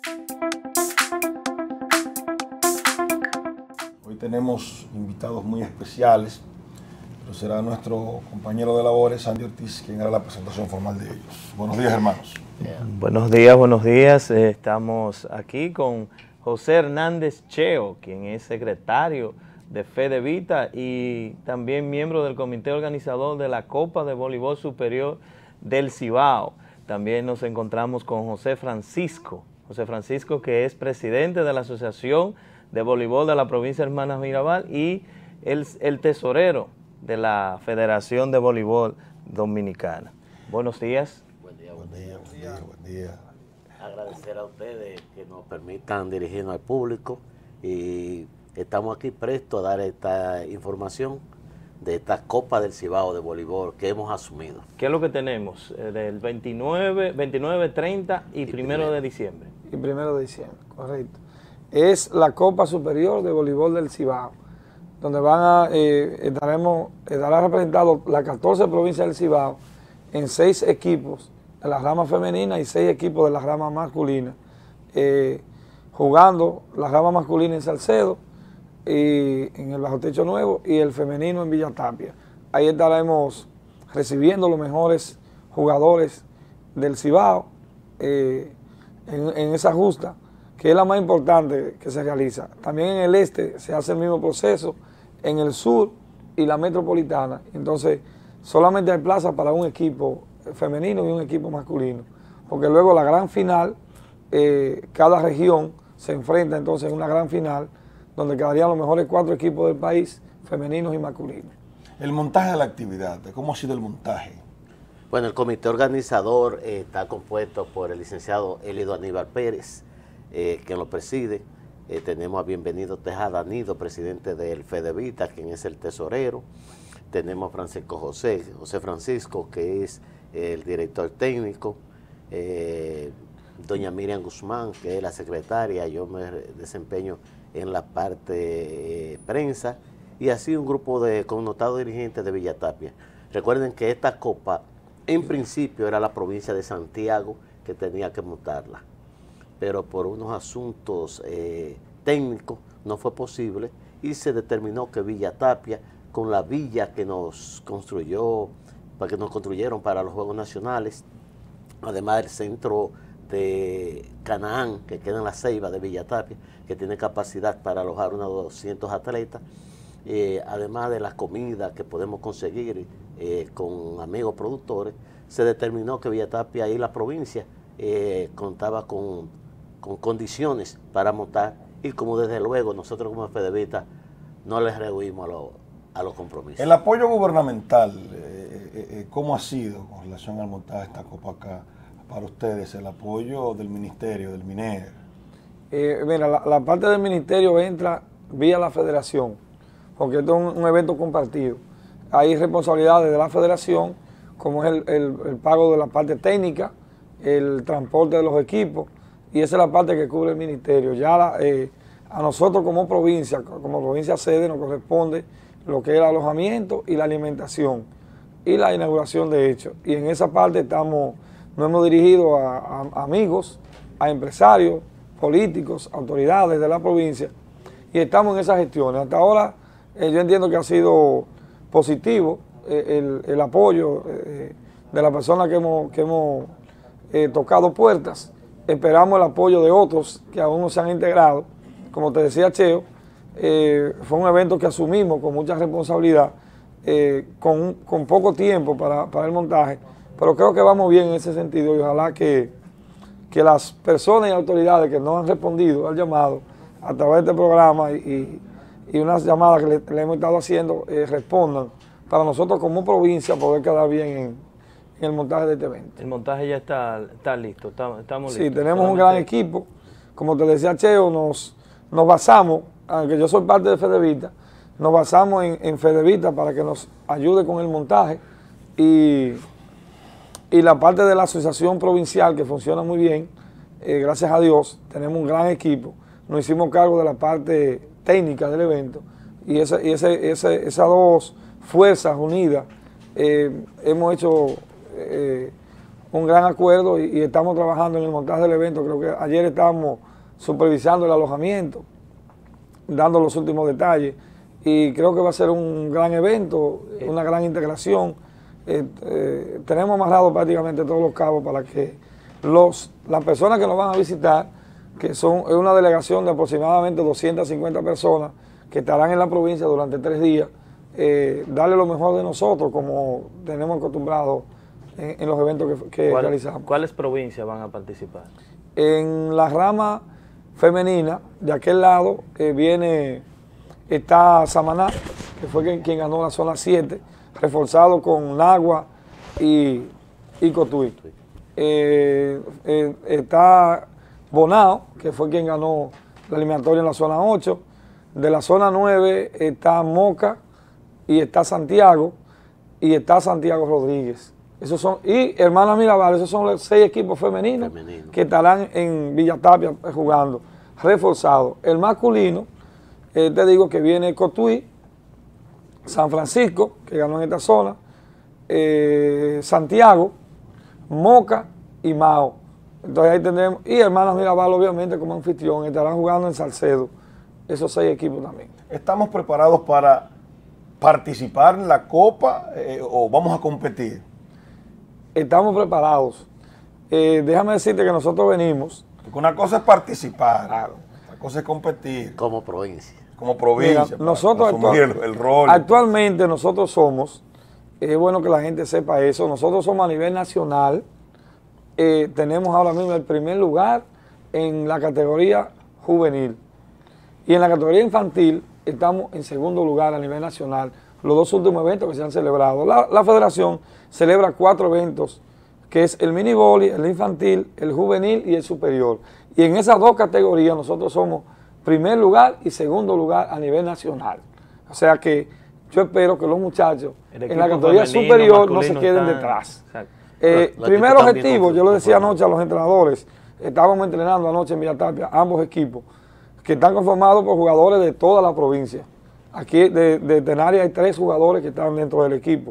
Hoy tenemos invitados muy especiales, pero será nuestro compañero de labores, Andy Ortiz, quien hará la presentación formal de ellos. Buenos días, hermanos. Buenos días, buenos días. Estamos aquí con José Hernández Cheo, quien es secretario de FEDEVITA y también miembro del comité organizador de la Copa de Voleibol Superior del Cibao. También nos encontramos con José Francisco, que es presidente de la Asociación de Voleibol de la provincia de Hermanas Mirabal y el tesorero de la Federación de Voleibol Dominicana. Buenos días. Buen día, Buen día. Agradecer a ustedes que nos permitan dirigirnos al público y estamos aquí prestos a dar esta información de esta Copa del Cibao de voleibol que hemos asumido. ¿Qué es lo que tenemos? Del 29, 30 y 1 de diciembre. Y 1 de diciembre, correcto. Es la Copa Superior de Voleibol del Cibao, donde estará representado las 14 provincias del Cibao en 6 equipos de la rama femenina y 6 equipos de la rama masculina, jugando la rama masculina en Salcedo, y en el Bajo Techo Nuevo, y el femenino en Villa Tapia. Ahí estaremos recibiendo los mejores jugadores del Cibao en esa justa, que es la más importante que se realiza. También en el este se hace el mismo proceso, en el sur y la metropolitana. Entonces, solamente hay plaza para un equipo femenino y un equipo masculino, porque luego la gran final, cada región se enfrenta entonces en una gran final, donde quedarían los mejores 4 equipos del país, femeninos y masculinos. El montaje de la actividad, ¿cómo ha sido el montaje? Bueno, el comité organizador está compuesto por el licenciado Elido Aníbal Pérez, quien lo preside. Tenemos a Bienvenido Tejada Nido, presidente del FEDEVITA, quien es el tesorero. Tenemos a José Francisco, que es el director técnico. Doña Miriam Guzmán, que es la secretaria. Yo me desempeño en la parte prensa, y así un grupo de connotados dirigentes de Villa Tapia. Recuerden que esta copa, en principio, era la provincia de Santiago que tenía que montarla, pero por unos asuntos técnicos no fue posible y se determinó que Villa Tapia, con la villa que nos construyeron para los Juegos Nacionales, además del centro de Canaán, que queda en la Ceiba de Villa Tapia, que tiene capacidad para alojar unos 200 atletas, además de las comidas que podemos conseguir con amigos productores, se determinó que Villa Tapia y la provincia contaba con condiciones para montar, y como desde luego nosotros como FEDEVITA no les rehuimos a los compromisos. El apoyo gubernamental, ¿cómo ha sido con relación al montaje de esta copa acá para ustedes? El apoyo del ministerio, del MINER. Mira, la parte del ministerio entra vía la federación, porque esto es un evento compartido. Hay responsabilidades de la federación, como es el pago de la parte técnica, el transporte de los equipos, y esa es la parte que cubre el ministerio. Ya a nosotros como provincia sede, nos corresponde lo que es el alojamiento y la alimentación y la inauguración de hechos. Y en esa parte nos hemos dirigido a amigos, a empresarios, políticos, autoridades de la provincia, y estamos en esas gestiones. Hasta ahora yo entiendo que ha sido positivo el apoyo de las personas que hemos tocado puertas. Esperamos el apoyo de otros que aún no se han integrado. Como te decía Cheo, fue un evento que asumimos con mucha responsabilidad, con poco tiempo para el montaje, pero creo que vamos bien en ese sentido, y ojalá que las personas y autoridades que nos han respondido al llamado a través de este programa y unas llamadas que le hemos estado haciendo respondan, para nosotros como provincia poder quedar bien en el montaje de este evento. El montaje ya está listo, estamos listos. Sí, tenemos un gran equipo. Como te decía Cheo, nos basamos, aunque yo soy parte de FEDEVITA, nos basamos en FEDEVITA para que nos ayude con el montaje, y la parte de la asociación provincial, que funciona muy bien, gracias a Dios, tenemos un gran equipo. Nos hicimos cargo de la parte técnica del evento, y esas dos fuerzas unidas hemos hecho un gran acuerdo y estamos trabajando en el montaje del evento. Creo que ayer estábamos supervisando el alojamiento, dando los últimos detalles, y creo que va a ser un gran evento, una gran integración. Tenemos amarrado prácticamente todos los cabos para que las personas que nos van a visitar, que es una delegación de aproximadamente 250 personas que estarán en la provincia durante 3 días, darle lo mejor de nosotros, como tenemos acostumbrado en los eventos que realizamos. ¿Cuáles provincias van a participar? En la rama femenina, de aquel lado, está Samaná, que fue quien ganó la zona 7, reforzado con Nagua y Cotuí. Está Bonao, que fue quien ganó la eliminatoria en la zona 8. De la zona 9 está Moca y está Santiago Rodríguez. Esos son, y Hermanas Mirabal, esos son los 6 equipos femeninos que estarán en Villa Tapia jugando, reforzados. El masculino, te digo que viene Cotuí, San Francisco, que ganó en esta zona, Santiago, Moca y Mao. Entonces ahí tendremos, y Hermanas Mirabal obviamente como anfitrión, estarán jugando en Salcedo, esos 6 equipos también. ¿Estamos preparados para participar en la Copa o vamos a competir? Estamos preparados. Déjame decirte que nosotros venimos. Porque una cosa es participar, claro. Otra cosa es competir. Como provincia. Como provincia. Mira, nosotros el rol. Actualmente nosotros somos, es bueno que la gente sepa eso, nosotros somos a nivel nacional, tenemos ahora mismo el primer lugar en la categoría juvenil. Y en la categoría infantil estamos en segundo lugar a nivel nacional. Los 2 últimos eventos que se han celebrado. La federación celebra 4 eventos, que es el mini vóley, el infantil, el juvenil y el superior. Y en esas 2 categorías nosotros somos primer lugar y segundo lugar a nivel nacional. O sea que yo espero que los muchachos en la categoría superior no se queden detrás. Primer objetivo, yo lo decía anoche a los entrenadores, estábamos entrenando anoche en Villa Tapia, ambos equipos, que están conformados por jugadores de toda la provincia. Aquí de Tenaria hay 3 jugadores que están dentro del equipo,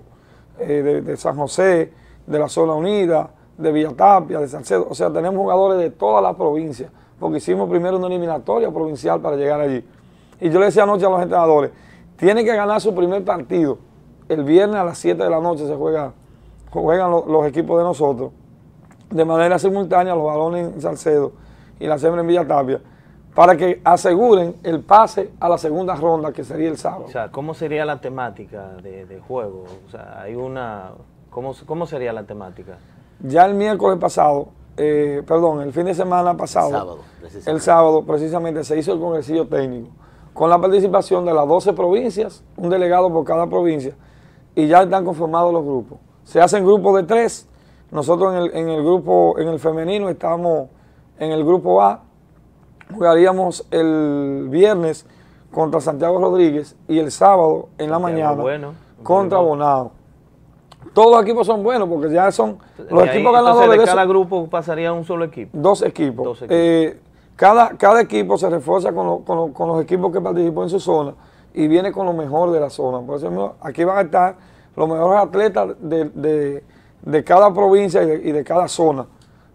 de San José, de la Zona Unida, de Villa Tapia, de Salcedo. O sea, tenemos jugadores de toda la provincia, porque hicimos primero una eliminatoria provincial para llegar allí. Y yo le decía anoche a los entrenadores, tienen que ganar su primer partido. El viernes a las 7 de la noche juegan los equipos de nosotros, de manera simultánea, los varones en Salcedo y las hembras en Villa Tapia, para que aseguren el pase a la segunda ronda, que sería el sábado. O sea, ¿cómo sería la temática de juego? O sea, hay una... ¿Cómo sería la temática? Ya el miércoles pasado, el fin de semana pasado, el sábado precisamente se hizo el congresillo técnico, con la participación de las 12 provincias, un delegado por cada provincia, y ya están conformados los grupos. Se hacen grupos de 3, nosotros en el femenino estamos en el grupo A, jugaríamos el viernes contra Santiago Rodríguez y el sábado en la mañana contra Bonao. Todos los equipos son buenos porque ya son los equipos ganadores. ¿De cada grupo pasaría un solo equipo? 2 equipos. Cada equipo se refuerza con los equipos que participó en su zona y viene con lo mejor de la zona. Por eso aquí van a estar los mejores atletas de cada provincia y de cada zona.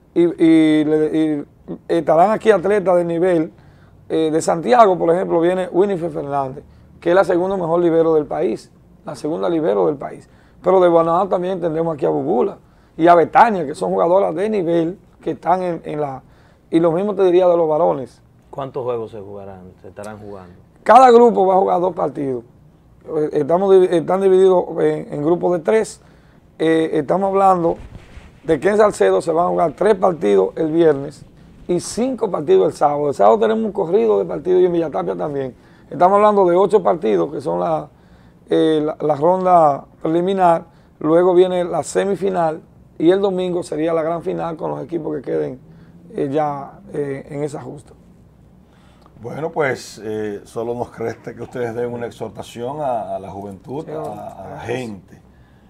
Y estarán aquí atletas de nivel. De Santiago, por ejemplo, viene Winifred Fernández, que es la segunda mejor libero del país. La segunda libero del país. Pero de Bonao también tendremos aquí a Bugula y a Betania, que son jugadoras de nivel que están en la... Y lo mismo te diría de los varones. ¿Cuántos juegos se estarán jugando? Cada grupo va a jugar 2 partidos. Están divididos en grupos de 3. Estamos hablando de que en Salcedo se van a jugar 3 partidos el viernes y 5 partidos el sábado. El sábado tenemos un corrido de partidos y en Villa Tapia también. Estamos hablando de 8 partidos, que son la ronda preliminar, luego viene la semifinal y el domingo sería la gran final con los equipos que queden ya en esa justa. Bueno, pues solo nos resta que ustedes den una exhortación a la juventud, a la gente,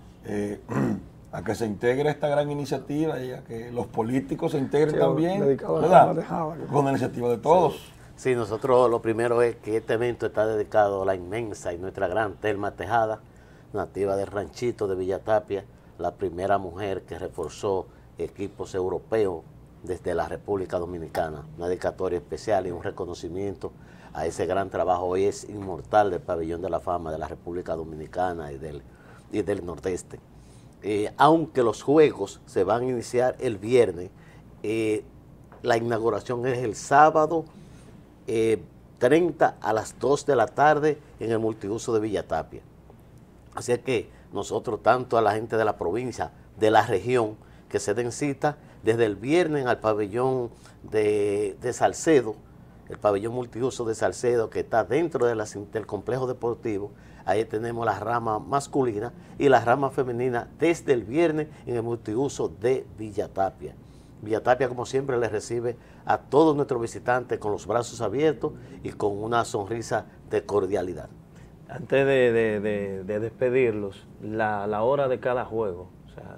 a que se integre esta gran iniciativa y a que los políticos se integren también, ¿verdad? Con la iniciativa de todos. Sí, nosotros lo primero es que este evento está dedicado a la inmensa y nuestra gran Telma Tejada, nativa del ranchito de Villa Tapia, la primera mujer que reforzó equipos europeos desde la República Dominicana. Una dedicatoria especial y un reconocimiento a ese gran trabajo. Hoy es inmortal del Pabellón de la Fama de la República Dominicana y del Nordeste. Aunque los juegos se van a iniciar el viernes, la inauguración es el sábado 30 a las 2 de la tarde en el multiuso de Villa Tapia. Así que nosotros, tanto a la gente de la provincia, de la región, que se den cita desde el viernes al pabellón de Salcedo, el pabellón multiuso de Salcedo, que está dentro del complejo deportivo. Ahí tenemos la rama masculina y la rama femenina desde el viernes en el multiuso de Villa Tapia. Villa Tapia, como siempre, le recibe a todos nuestros visitantes con los brazos abiertos y con una sonrisa de cordialidad. Antes de despedirlos, la hora de cada juego, o sea,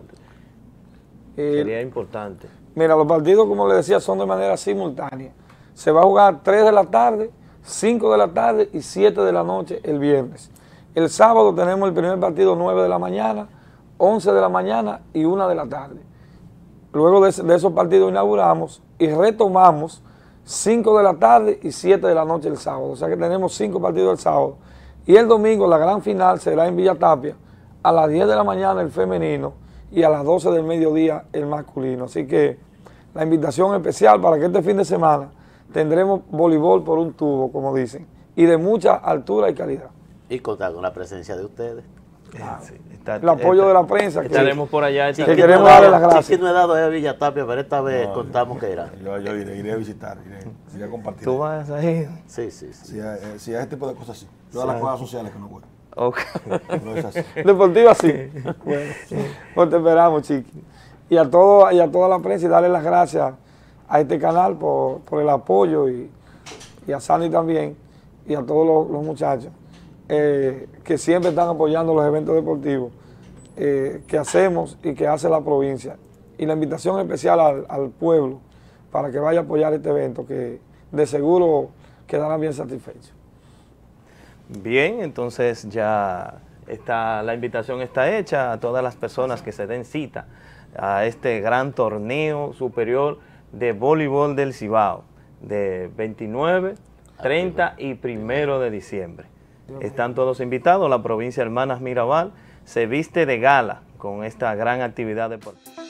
sería importante. Mira, los partidos, como le decía, son de manera simultánea. Se va a jugar 3 de la tarde, 5 de la tarde y 7 de la noche el viernes. El sábado tenemos el primer partido 9 de la mañana, 11 de la mañana y 1 de la tarde. Luego de esos partidos inauguramos y retomamos 5 de la tarde y 7 de la noche el sábado. O sea que tenemos 5 partidos el sábado. Y el domingo la gran final será en Villa Tapia, a las 10 de la mañana el femenino y a las 12 del mediodía el masculino. Así que la invitación especial para que este fin de semana tendremos voleibol por un tubo, como dicen, y de mucha altura y calidad. Y contar con la presencia de ustedes. Claro. El apoyo de la prensa. Estaremos por allá. Que queremos darle las gracias. Sí, no he dado a Villa Tapia, pero esta vez contamos que era. Yo iré a visitar, iré a compartir. ¿Tú vas a ir? Sí. Si hay ese tipo de cosas así. Yo a las cosas sociales que no voy. Okay. No es así. Deportiva sí. Bueno, pues te esperamos, Chiqui. Y a toda la prensa y darle las gracias a este canal por el apoyo y a Sandy también y a todos los muchachos que siempre están apoyando los eventos deportivos que hacemos y que hace la provincia. Y la invitación especial al pueblo para que vaya a apoyar este evento, que de seguro quedarán bien satisfechos. Bien, entonces ya la invitación está hecha a todas las personas que se den cita a este gran torneo superior de voleibol del Cibao de 29, 30 y 1 de diciembre. Están todos invitados. La provincia Hermanas Mirabal se viste de gala con esta gran actividad deportiva.